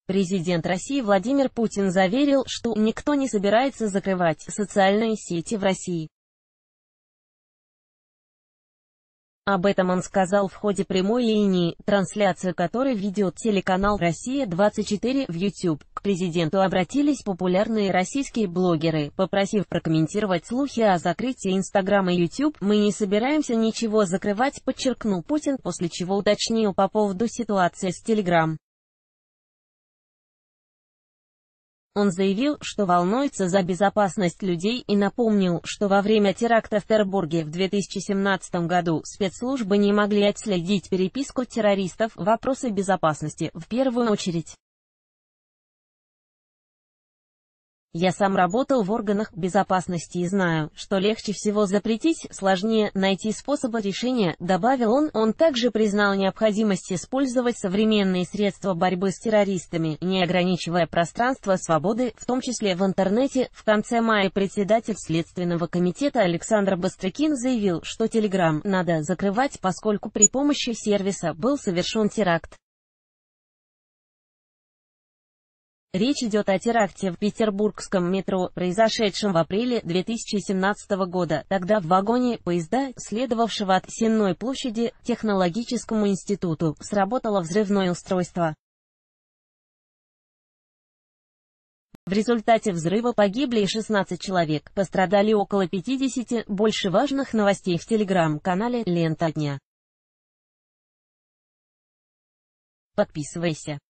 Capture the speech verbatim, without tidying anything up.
Президент России Владимир Путин заверил, что никто не собирается закрывать социальные сети в России. Об этом он сказал в ходе прямой линии, трансляцию которой ведет телеканал «Россия двадцать четыре» в YouTube. К президенту обратились популярные российские блогеры, попросив прокомментировать слухи о закрытии Instagram и YouTube. «Мы не собираемся ничего закрывать», подчеркнул Путин, после чего уточнил по поводу ситуации с Telegram. Он заявил, что волнуется за безопасность людей и напомнил, что во время теракта в Петербурге в две тысячи семнадцатом году спецслужбы не могли отследить переписку террористов. Вопросы безопасности, в первую очередь. Я сам работал в органах безопасности и знаю, что легче всего запретить, сложнее найти способы решения, добавил он. Он также признал необходимость использовать современные средства борьбы с террористами, не ограничивая пространство свободы, в том числе в интернете. В конце мая председатель Следственного комитета Александр Бастрыкин заявил, что Telegram надо закрывать, поскольку при помощи сервиса был совершен теракт. Речь идет о теракте в петербургском метро, произошедшем в апреле две тысячи семнадцатого года. Тогда в вагоне поезда, следовавшего от Сенной площади к Технологическому институту, сработало взрывное устройство. В результате взрыва погибли шестнадцать человек, пострадали около пятидесяти. Больше важных новостей в телеграм-канале «Лента дня». Подписывайся.